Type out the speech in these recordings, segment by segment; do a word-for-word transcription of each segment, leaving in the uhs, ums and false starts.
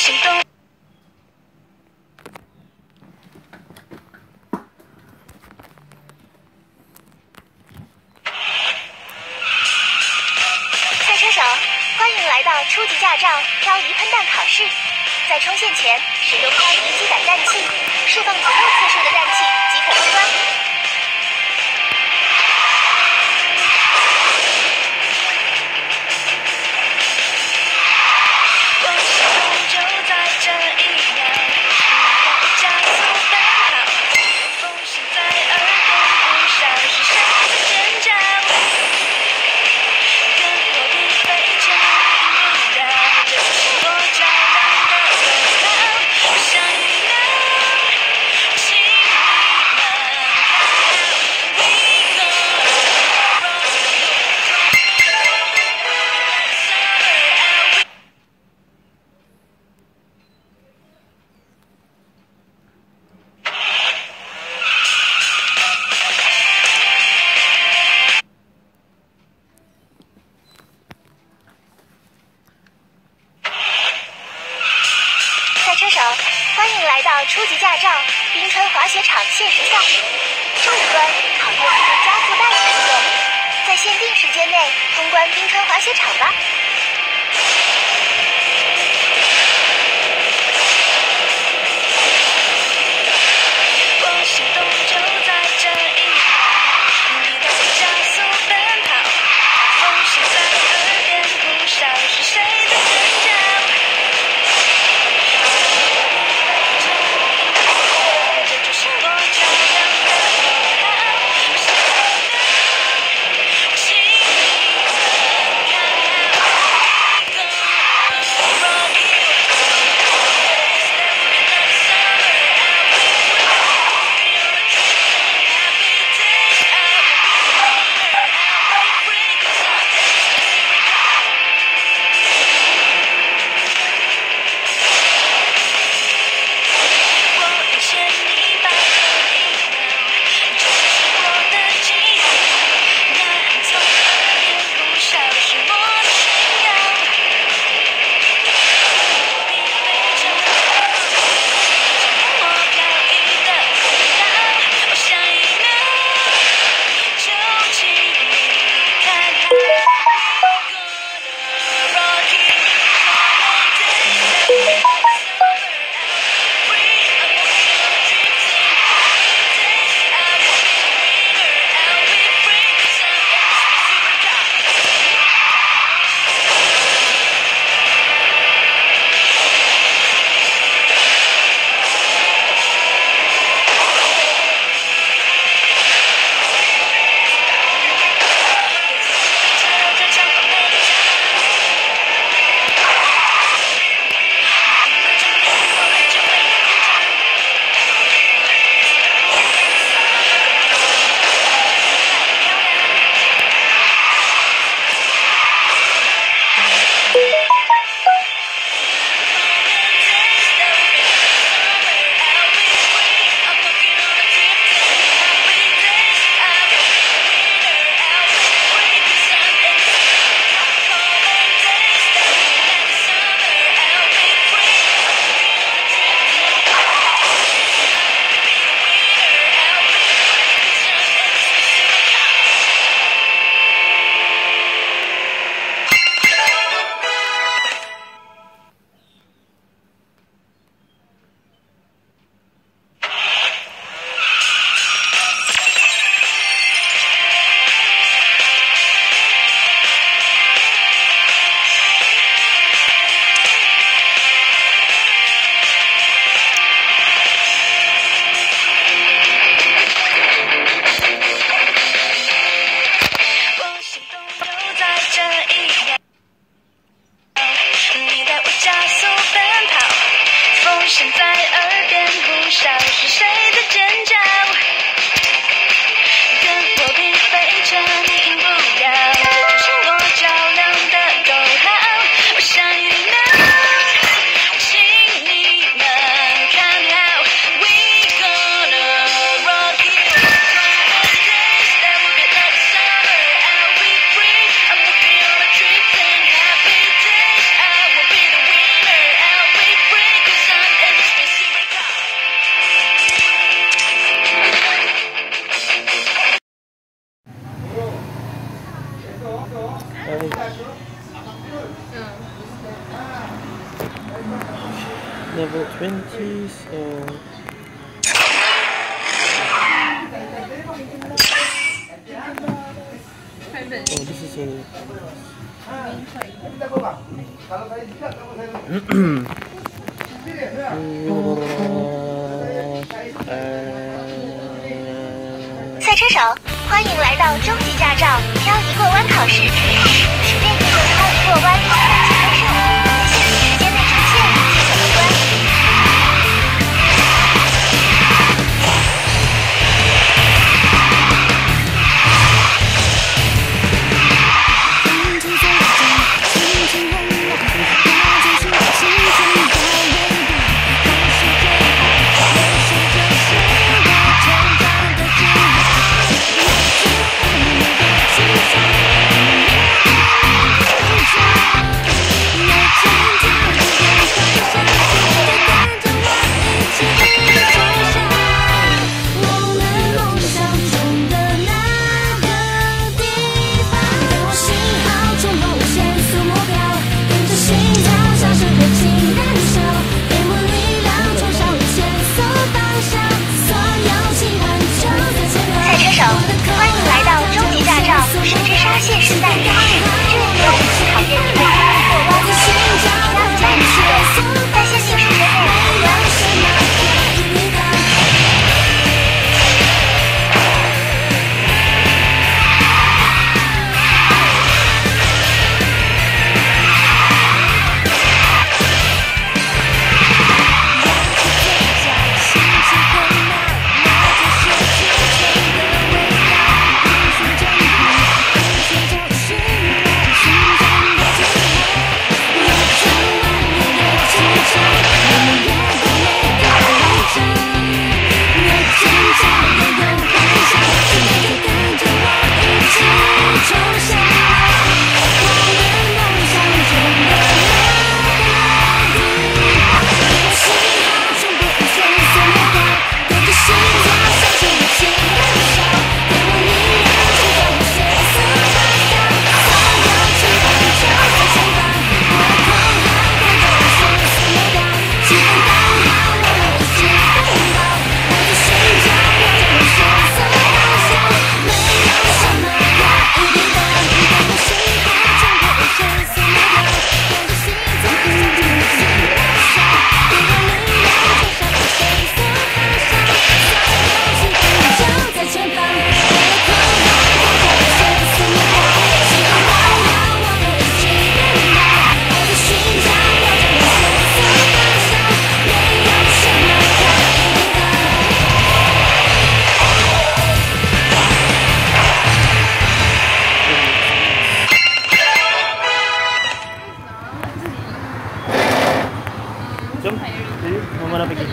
心动。 赛车手，欢迎来到初级驾照漂移喷弹考试。在冲线前，使用漂移积胆氮气，释放足够次数的氮气即可通关。 我心动就在这一秒，你的加速奔跑，风声在耳边呼啸，是谁的尖叫？跟我比飞剑赢不掉，这就是我骄阳的奔跑。我想你们，请你们看好 ，We go rock and roll。 赛车手，欢迎来到初级驾照冰川滑雪场限时赛。这一关考验你对加速带的运用，在限定时间内通关冰川滑雪场吧。 我心动就在这一秒，你的加速奔跑，风声在耳边呼啸，是谁的尖叫？这就是我骄阳的奔跑。我想你们，请你们看好。 Level twenty, so. Oh, this is a. uh, 赛车手，欢迎来到终极驾照漂移过弯考试，实践运动漂移过弯，满级分数，在限定时间内出现即可过关。 Jom, mau mana pergi?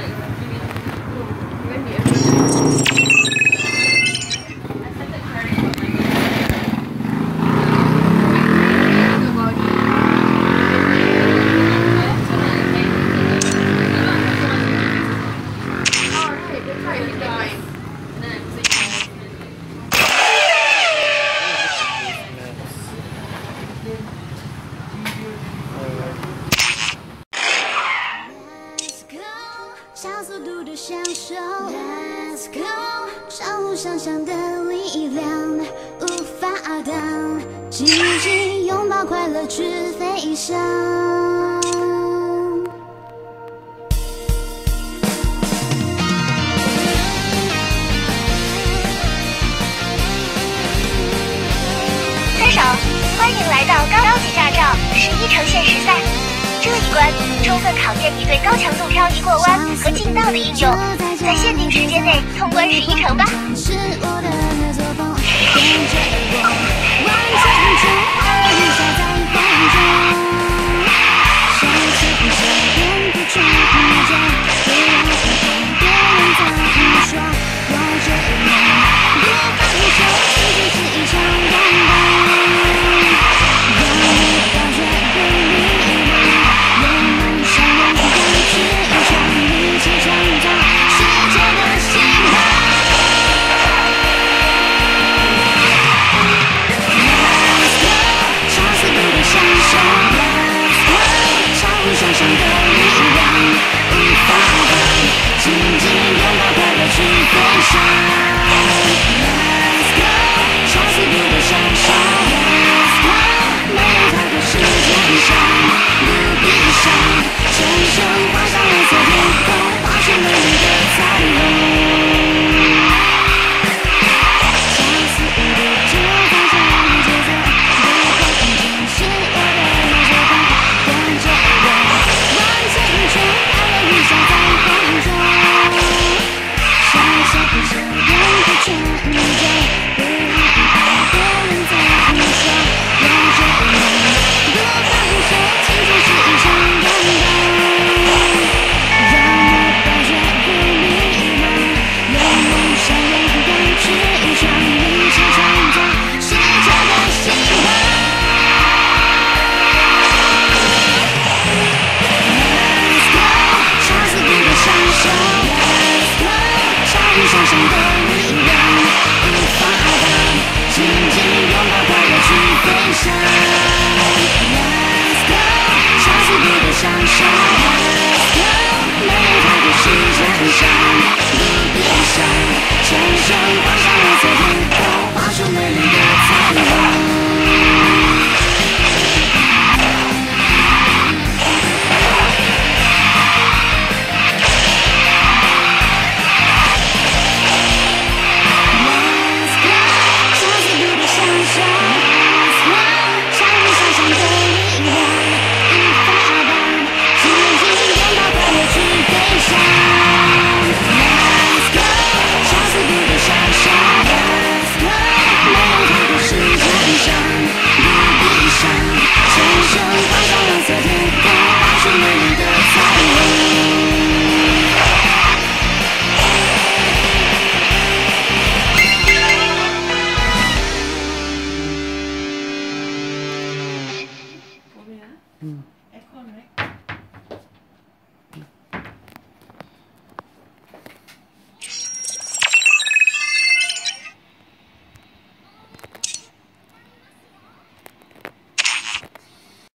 Let's go， 超乎想象的力量，无法挡，紧紧拥抱快乐去飞翔。 车手，欢迎来到高高级驾照十一城限时赛。这一关充分考验你对高强度漂移过弯和劲道的应用，在限定时间内通关十一城吧。是我的作风，跟着我完成出爱与笑在风中，小气不笑变不穿不着，不要害怕别人在胡说，我这人不放手，毕竟是一场感动。 世界的希望。 想象的力量，无法挡，紧紧拥抱快乐去飞翔。Let's go， 超速度的上升。Let's go， 没有太多时间想，不闭上，全身画上蓝色天空，画出美丽的彩虹。超速度就放下你节奏，别慌张，是我的那些痛，跟着我往前冲，快乐雨下在风中，小小的小人可全宇宙，不害怕别人怎么说，有着我，不放手，青春是一场感动，让我抱着不迷茫，有梦想勇敢去闯，一起创造世界的希望。Let's go， 超速度的上升。Let's go， 超乎想象的力量，无法挡，紧紧拥抱快乐去飞翔。Let's go， 超速度的上升。Let's go， 没有太多时间想，不闭上，全身。